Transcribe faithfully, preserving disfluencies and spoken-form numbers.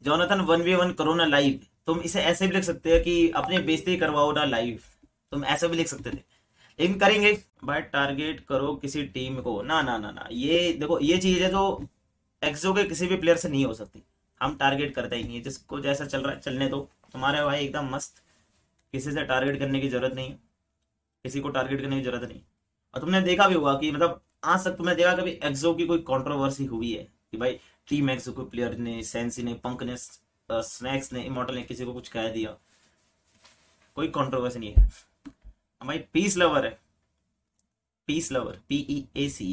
Jonathan one we one करो ना live. तुम इसे ऐसे भी लिख सकते हो कि अपने बेइज्जती करवाओ ना लाइव। तुम ऐसे भी लिख सकते थे, लेकिन करेंगे। बट टारगेट करो किसी टीम को, ना ना ना ना, ये देखो ये चीज है जो एक्सो के किसी भी प्लेयर से नहीं हो सकती। हम टारगेट करते ही नहीं है, जिसको जैसा चल रहा है चलने दो। तुम्हारे भाई एकदम मस्त, किसी से टारगेट करने की जरूरत नहीं है, किसी को टारगेट करने की जरूरत नहीं। और तुमने देखा भी होगा कि मतलब आज तक तुमने देखा कभी एक्सो की कोई कंट्रोवर्सी हुई है कि भाई टीम एक्सो के प्लेयर ने, सेंसी ने, पंक ने, स्नैक्स ने, इमोर्टल ने किसी को कुछ कह दिया? कोई कंट्रोवर्सी नहीं है। भाई पीस लवर है, peace lover, P E A C.